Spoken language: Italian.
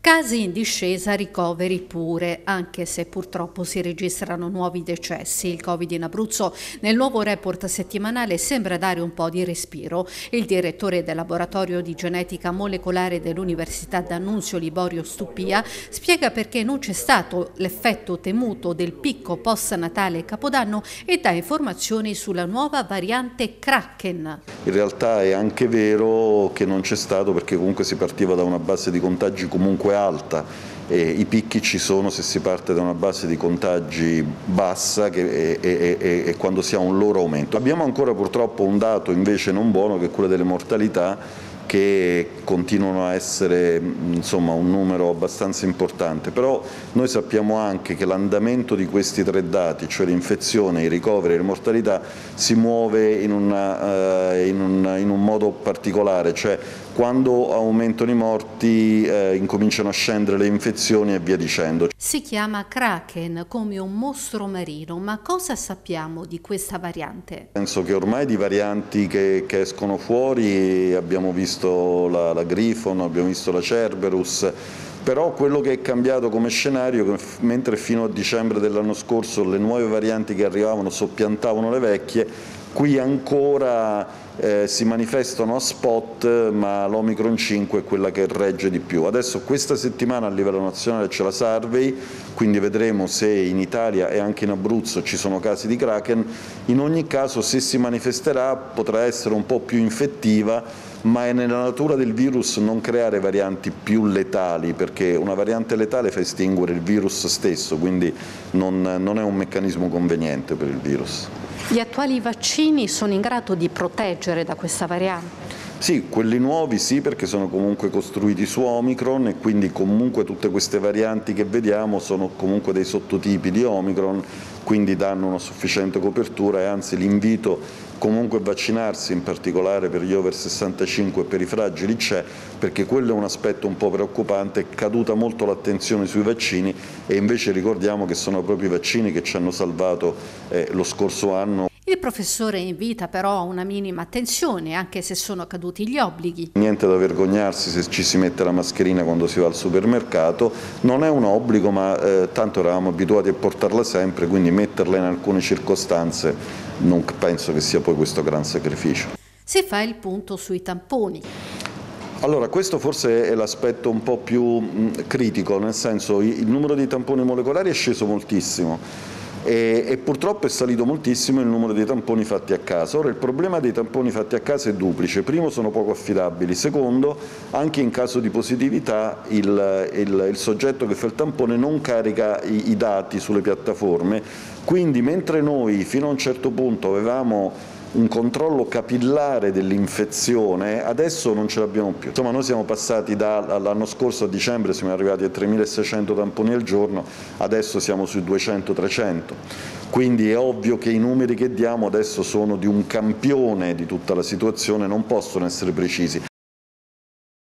Casi in discesa, ricoveri pure, anche se purtroppo si registrano nuovi decessi. Il Covid in Abruzzo nel nuovo report settimanale sembra dare un po' di respiro. Il direttore del laboratorio di genetica molecolare dell'Università D'Annunzio Liborio Stupia spiega perché non c'è stato l'effetto temuto del picco post-Natale e Capodanno e dà informazioni sulla nuova variante Kraken. In realtà è anche vero che non c'è stato perché comunque si partiva da una base di contagi comunque alta e i picchi ci sono se si parte da una base di contagi bassa e quando si ha un loro aumento. Abbiamo ancora purtroppo un dato invece non buono che è quello delle mortalità che continuano a essere insomma un numero abbastanza importante, però noi sappiamo anche che l'andamento di questi tre dati, cioè l'infezione, i ricoveri e le mortalità, si muove in un modo particolare, cioè quando aumentano i morti incominciano a scendere le infezioni e via dicendo. Si chiama Kraken come un mostro marino, ma cosa sappiamo di questa variante? Penso che ormai di varianti che escono fuori abbiamo visto la Griffon, abbiamo visto la Cerberus, però quello che è cambiato come scenario è che mentre fino a dicembre dell'anno scorso le nuove varianti che arrivavano soppiantavano le vecchie, qui ancora si manifestano a spot, ma l'Omicron 5 è quella che regge di più. Adesso questa settimana a livello nazionale c'è la survey, quindi vedremo se in Italia e anche in Abruzzo ci sono casi di Kraken. In ogni caso, se si manifesterà potrà essere un po' più infettiva, ma è nella natura del virus non creare varianti più letali, perché una variante letale fa estinguere il virus stesso, quindi non è un meccanismo conveniente per il virus. Gli attuali vaccini sono in grado di proteggere da questa variante? Sì, quelli nuovi sì, perché sono comunque costruiti su Omicron e quindi comunque tutte queste varianti che vediamo sono comunque dei sottotipi di Omicron, quindi danno una sufficiente copertura e anzi l'invito comunque a vaccinarsi, in particolare per gli over 65 e per i fragili c'è, perché quello è un aspetto un po' preoccupante, è caduta molto l'attenzione sui vaccini e invece ricordiamo che sono proprio i vaccini che ci hanno salvato lo scorso anno. Il professore invita però a una minima attenzione, anche se sono caduti gli obblighi. Niente da vergognarsi se ci si mette la mascherina quando si va al supermercato, non è un obbligo, ma tanto eravamo abituati a portarla sempre, quindi metterla in alcune circostanze non penso che sia poi questo gran sacrificio. Si fa il punto sui tamponi. Allora, questo forse è l'aspetto un po' più critico, nel senso il numero di tamponi molecolari è sceso moltissimo. E purtroppo è salito moltissimo il numero dei tamponi fatti a casa. Ora il problema dei tamponi fatti a casa è duplice: primo, sono poco affidabili; secondo, anche in caso di positività il soggetto che fa il tampone non carica i dati sulle piattaforme, quindi mentre noi fino a un certo punto avevamo un controllo capillare dell'infezione, adesso non ce l'abbiamo più. Insomma, noi siamo passati dall'anno scorso a dicembre, siamo arrivati a 3.600 tamponi al giorno, adesso siamo sui 200-300. Quindi è ovvio che i numeri che diamo adesso sono di un campione di tutta la situazione, non possono essere precisi.